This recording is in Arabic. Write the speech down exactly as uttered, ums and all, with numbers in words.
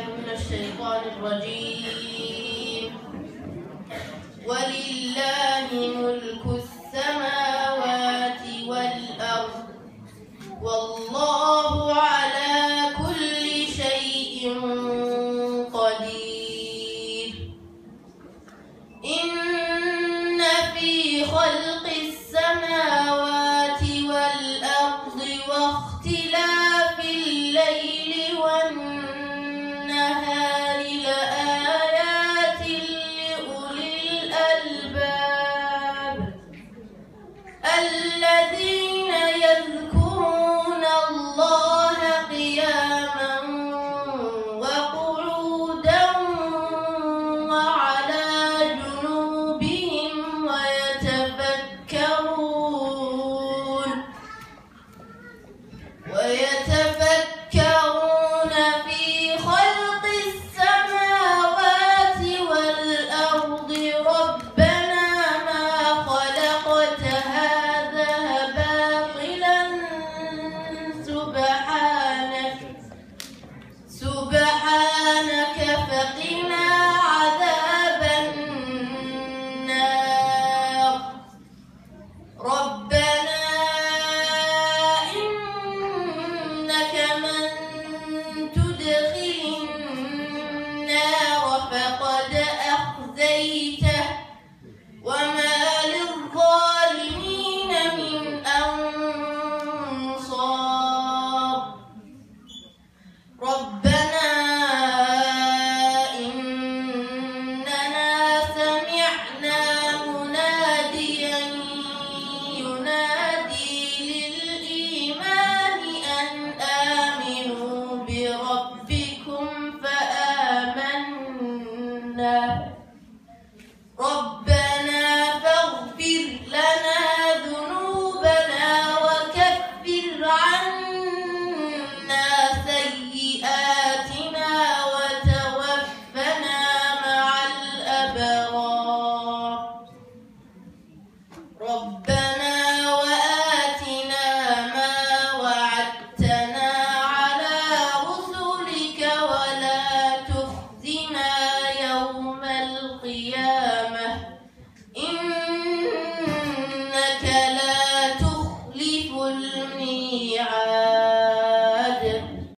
من الشيطان الرجيم. ولله ملك السماوات والأرض والله على كل شيء قدير. إن في خلق السماوات والأرض واختلاف الليل والنهار لآيات لأولي الألباب الذين يذكرون الله قياما وقعودا وعلى جنوبهم ويتفكرون ويتفكرون في خلق السماوات والأرض ربنا ما خلقت هذا باطلا سبحانك سبحانك فقنا عذاب النار. ربنا إنك من تدخل النار فقد أخزيته وما للظالمين من أنصار. ربنا إننا سمعنا مناديا ينادي للإيمان أن آمنوا بربكم فآمنا. ربنا فاغفر لنا ذنوبنا وكفر عنا سيئاتنا وتوفنا مع الأبرار. ربنا وآتنا ما وعدتنا على رسلك ولا تخزنا يوم القيامة